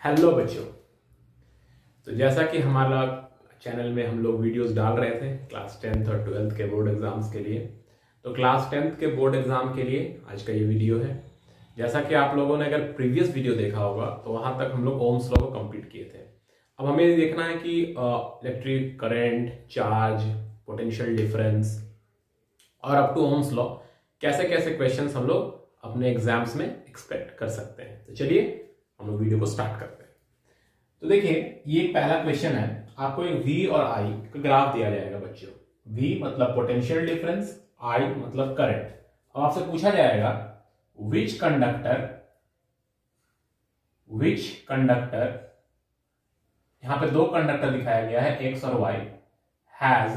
Hello बच्चों। तो जैसा कि हमारा चैनल में हम लोग वीडियोस डाल रहे थे क्लास 10th और 12th के बोर्ड एग्जाम्स के लिए, तो क्लास 10th के बोर्ड एग्जाम के लिए आज का ये वीडियो है। जैसा कि आप लोगों ने अगर प्रीवियस वीडियो देखा होगा तो वहां तक हम लोग ओम्स लॉ को कंप्लीट किए थे। अब हमें ये देखना है कि electric current, charge, potential difference और अप टू ओम्स लॉ कैसे कैसे क्वेश्चंस हम लोग अपने एग्जाम्स में एक्सपेक्ट कर सकते हैं। तो चलिए हम लोग वीडियो को स्टार्ट करते हैं। तो देखिए, ये एक पहला क्वेश्चन है। आपको एक V और I का ग्राफ दिया जाएगा बच्चों। V मतलब पोटेंशियल डिफरेंस, I मतलब करंट। अब आपसे पूछा जाएगा विच कंडक्टर, यहां पे दो कंडक्टर दिखाया गया है X और Y, हैज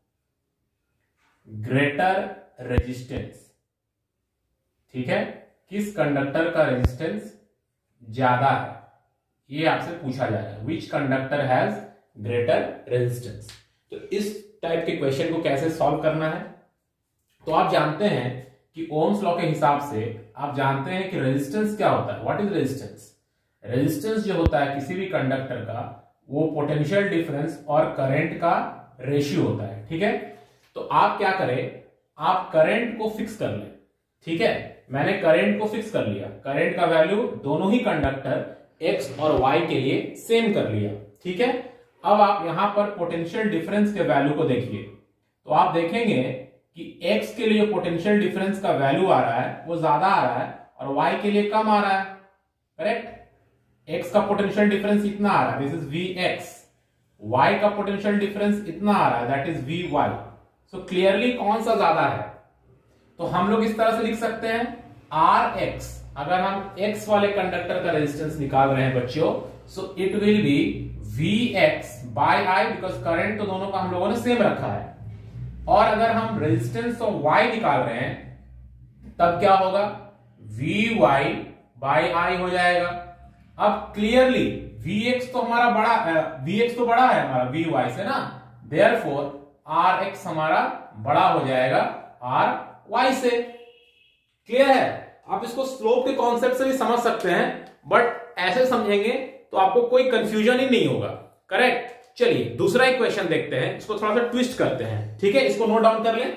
ग्रेटर रेजिस्टेंस। ठीक है, किस कंडक्टर का रेजिस्टेंस ज्यादा है, ये आपसे पूछा जाएगा। Which conductor has greater resistance. तो इस टाइप के क्वेश्चन को कैसे सॉल्व करना है, तो आप जानते हैं कि ओम्स लॉ के हिसाब से आप जानते हैं कि रेजिस्टेंस क्या होता है। What is resistance? रेजिस्टेंस जो होता है किसी भी कंडक्टर का, वो पोटेंशियल डिफरेंस और करंट का रेशियो होता है। ठीक है, तो आप क्या करें, आप करंट को फिक्स कर लें। ठीक है, मैंने करंट को फिक्स कर लिया। करंट का वैल्यू दोनों ही कंडक्टर X और Y के लिए सेम कर लिया। ठीक है, अब आप यहां पर पोटेंशियल डिफरेंस के वैल्यू को देखिए, तो आप देखेंगे कि X के लिए पोटेंशियल डिफरेंस का वैल्यू आ रहा है वो ज्यादा आ रहा है और Y के लिए कम आ रहा है। करेक्ट, X का पोटेंशियल डिफरेंस इतना आ रहा है, दिस इज Vx। Y का पोटेंशियल डिफरेंस इतना आ रहा है, that is Vy। So clearly कौन सा ज्यादा है, तो हम लोग इस तरह से लिख सकते हैं Rx। अगर हम X वाले कंडक्टर का रेजिस्टेंस निकाल रहे हैं बच्चों, so it will be Vx by I, because current तो दोनों का हम लोगों ने सेम रखा है। और अगर हम रेजिस्टेंस ऑफ Y निकाल रहे हैं तब क्या होगा, Vy बाय I हो जाएगा। अब क्लियरली Vx तो हमारा बड़ा Vx तो बड़ा है हमारा Vy से ना, देयरफॉर Rx हमारा बड़ा हो जाएगा Ry से। क्लियर है? आप इसको स्लोप के कॉन्सेप्ट से भी समझ सकते हैं, बट ऐसे समझेंगे तो आपको कोई कंफ्यूजन ही नहीं होगा। करेक्ट, चलिए दूसरा एक क्वेश्चन देखते हैं, इसको थोड़ा सा ट्विस्ट करते हैं। ठीक है, इसको नोट डाउन कर लें।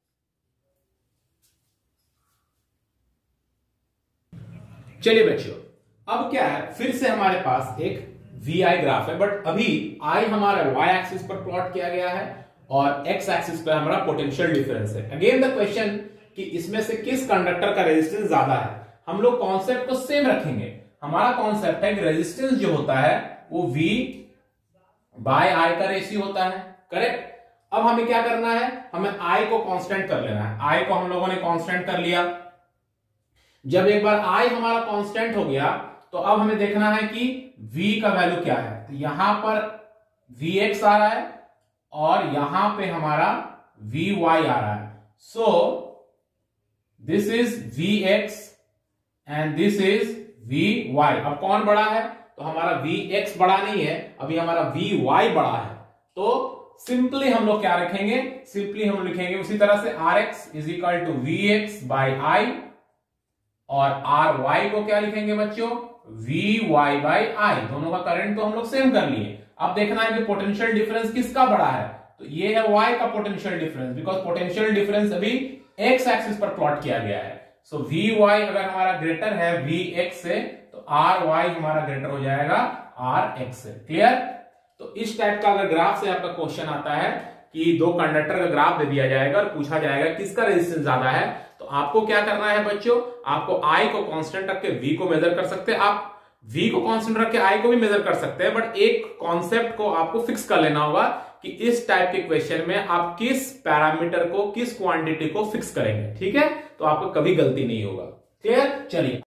चलिए बच्चों, अब क्या है, फिर से हमारे पास एक VI ग्राफ है, बट अभी I हमारा Y एक्सिस पर प्लॉट किया गया है और X एक्सिस पर हमारा पोटेंशियल डिफरेंस है। अगेन द क्वेश्चन कि इसमें से किस कंडक्टर का रेजिस्टेंस ज्यादा है। हम लोग कॉन्सेप्ट को सेम रखेंगे। हमारा कॉन्सेप्ट है कि रेजिस्टेंस जो होता है वो V बाय I का रेशियो होता है। करेक्ट, अब हमें क्या करना है, हमें I को कांस्टेंट कर लेना है। I को हम लोगों ने कांस्टेंट कर लिया। जब एक बार I हमारा कांस्टेंट हो गया तो अब हमें देखना है कि V का वैल्यू क्या है। तो यहां पर Vx आ रहा है और यहां पे हमारा Vy आ रहा है। So this is Vx and this is Vy। अब कौन बड़ा है, तो हमारा Vx बड़ा नहीं है, अभी हमारा Vy बड़ा है। तो सिंपली हम लोग क्या रखेंगे, सिंपली हम लिखेंगे उसी तरह से Rx is equal to Vx by I, और Ry को क्या लिखेंगे बच्चों, Vy बाई I। दोनों का करंट तो हम लोग सेम कर लिए। अब देखना है कि पोटेंशियल डिफरेंस किसका बड़ा है, तो ये है Y का potential difference, because potential difference अभी X एक्सिस पर प्लॉट किया गया है। सो Vy अगर हमारा ग्रेटर है Vx से, तो Ry हमारा ग्रेटर हो जाएगा Rx से। क्लियर? तो इस टाइप का अगर ग्राफ से आपका क्वेश्चन आता है कि दो कंडक्टर का ग्राफ दे दिया जाएगा और पूछा जाएगा किसका रेजिस्टेंस ज्यादा है, तो आपको क्या करना है बच्चों, आपको I को कांस्टेंट रख के V को मेजर कर सकते हैं। आप V को कांस्टेंट रख के I को भी मेजर कर सकते हैं, बट एक कॉन्सेप्ट को आपको फिक्स कर लेना होगा कि इस टाइप के क्वेश्चन में आप किस पैरामीटर को, किस क्वांटिटी को फिक्स करेंगे। ठीक है, तो आपको कभी गलती नहीं होगा। क्लियर? चलिए